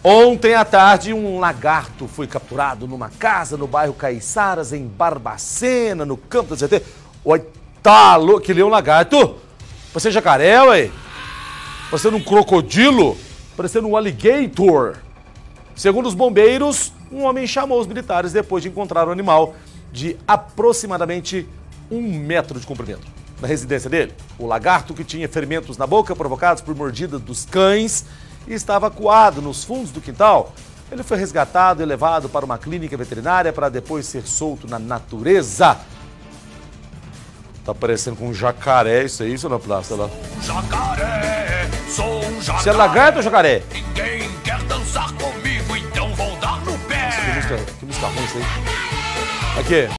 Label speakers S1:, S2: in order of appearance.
S1: Ontem à tarde, um lagarto foi capturado numa casa no bairro Caiçaras, em Barbacena, no campo da ZT. Oi, tá louco, que um lagarto? Parecendo jacaré, ué? Parecendo um crocodilo? Parecendo um alligator? Segundo os bombeiros, um homem chamou os militares depois de encontrar o animal de aproximadamente 1 metro de comprimento. Na residência dele, o lagarto, que tinha ferimentos na boca provocados por mordida dos cães e estava acuado nos fundos do quintal, ele foi resgatado e levado para uma clínica veterinária para depois ser solto na natureza. Tá parecendo com um jacaré isso aí, seu Laplace, lá.
S2: Jacaré, sou um jacaré.
S1: Você é lagarto ou jacaré?
S2: Ninguém quer dançar comigo, então vou dar no pé.
S1: Nossa, que música ruim isso aí. Aqui.